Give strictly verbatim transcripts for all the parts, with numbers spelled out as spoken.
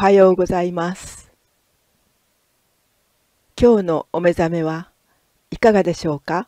はようございます。今日のお目覚めはいかがでしょうか？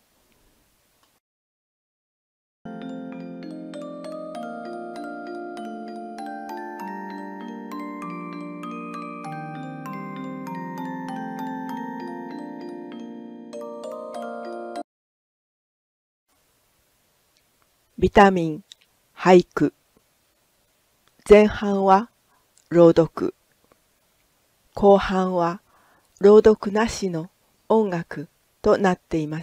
ビタミン、俳句。前半は朗読。後半は朗読なしの音楽となっています。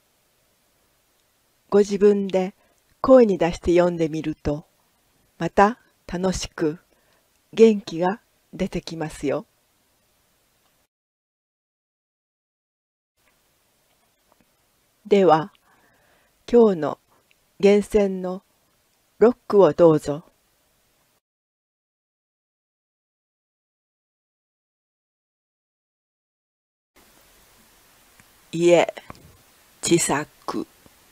ご自分で声に出して読んでみると、また楽しく元気が出てきますよ。では、今日の厳選のロックをどうぞ。家、小さく。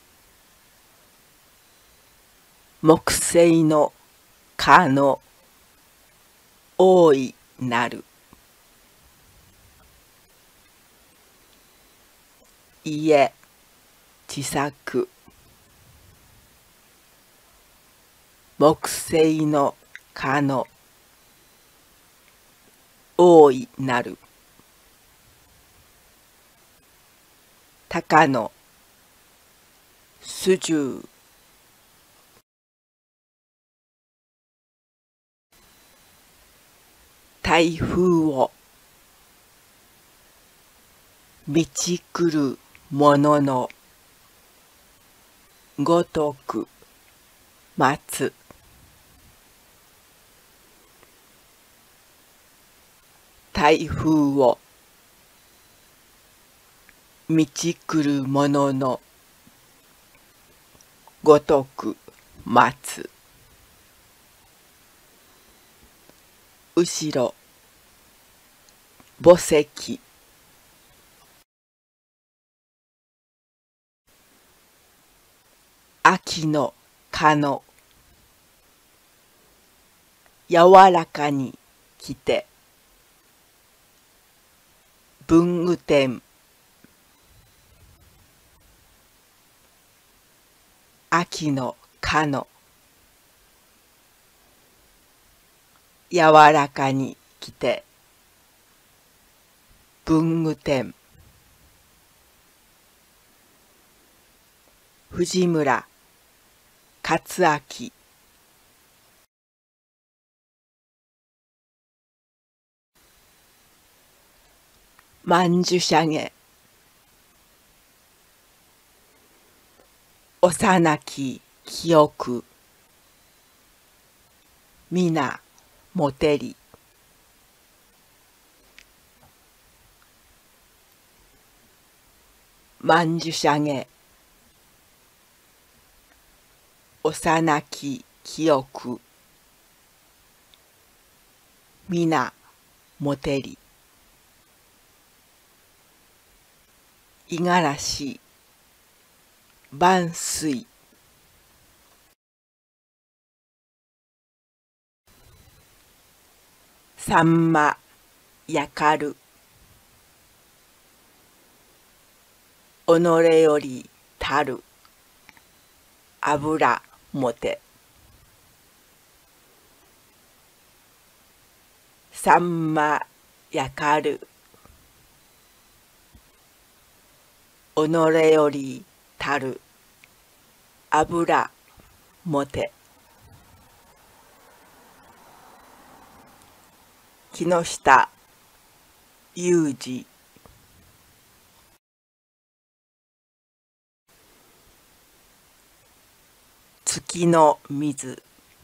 木製の蚊の大いなる。家、小さく。木製の蚊の大いなる。鷹のすじゅう。台風を道来るもののごとく待つ。台風を道来るもののごとく待つ。後ろ、墓石。秋の蚊の柔らかに来て。文具店。秋の蚊の柔らかに来て。文具店。藤村勝明。曼珠沙華。幼き記憶。皆もてり。曼珠沙華。幼き記憶。皆もてり。五十嵐万岁。さんまやかる。己よりたる油もて。さんまやかる。己よりたる油もて。木下裕二。月の水。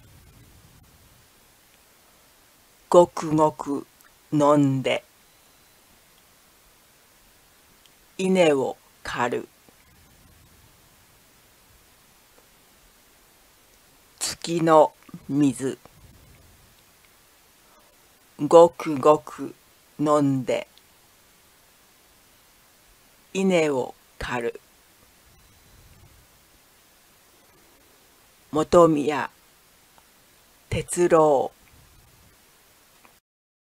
ごくごく飲んで。稲を刈る。月の水。ごくごく飲んで。稲を刈る。本宮哲郎。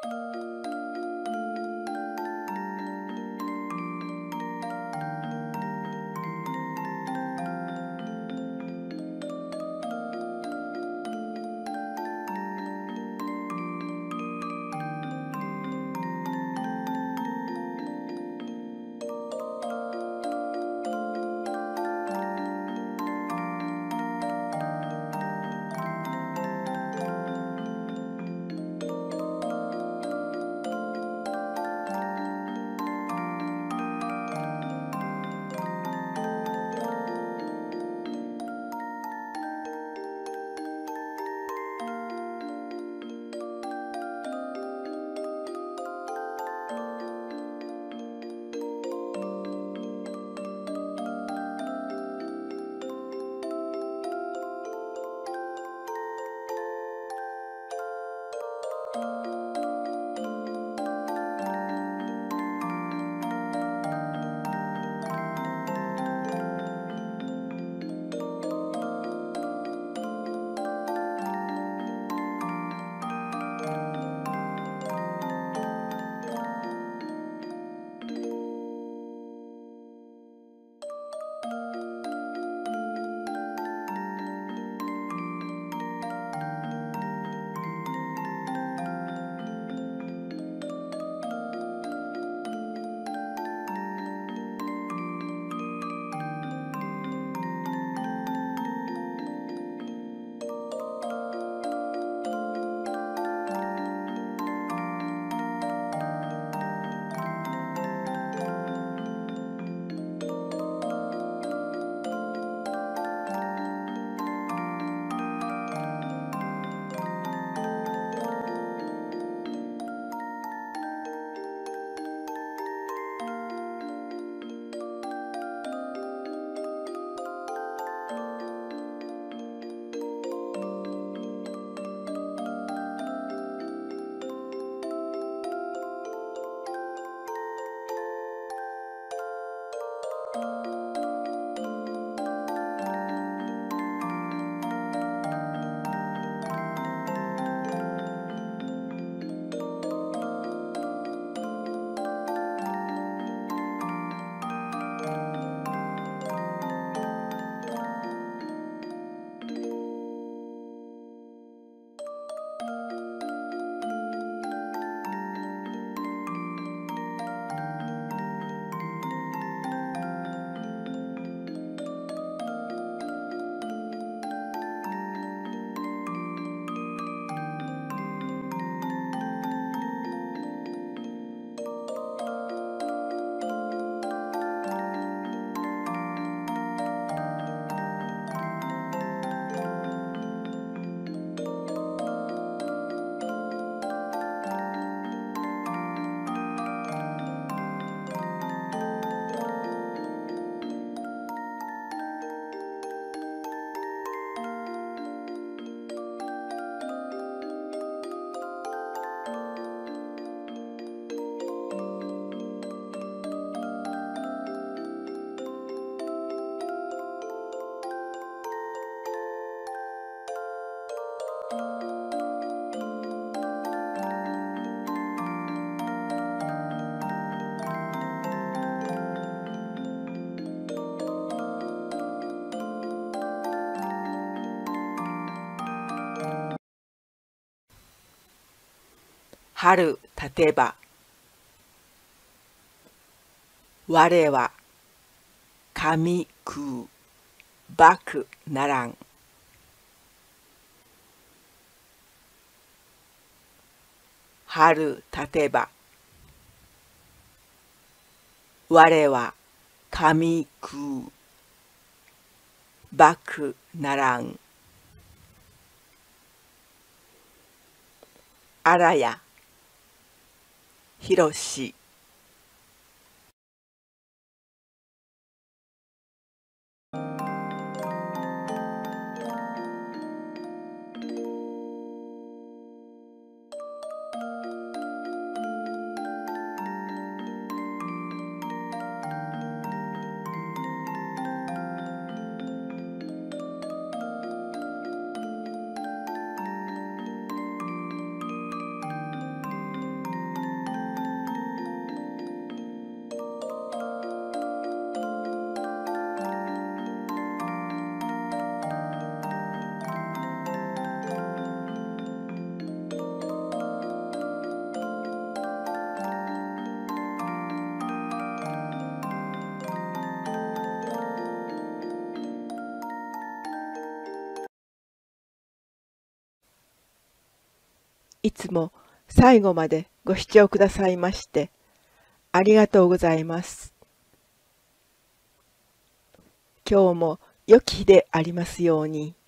春立てば我は神食うばくならん。春立てば我は神食うばくならん。荒谷博し。 いつも最後までご視聴くださいましてありがとうございます。今日も良き日でありますように。